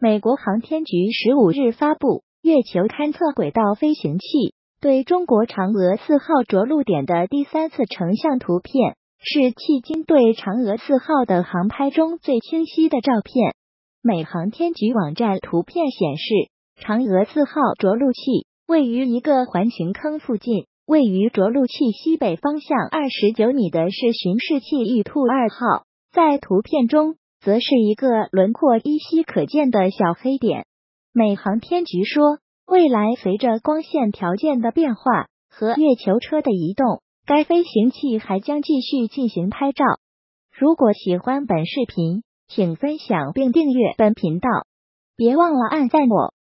美国航天局15日发布月球勘测轨道飞行器对中国嫦娥4号着陆点的第3次成像图片，是迄今对嫦娥4号的航拍中最清晰的照片。美航天局网站图片显示，嫦娥4号着陆器位于一个环形坑附近，位于着陆器西北方向29米的是巡视器玉兔2号，在图片中则是一个轮廓依稀可见的小黑点。美航天局说，未来随着光线条件的变化和月球车的移动，该飞行器还将继续进行拍照。如果喜欢本视频，请分享并订阅本频道，别忘了按赞我。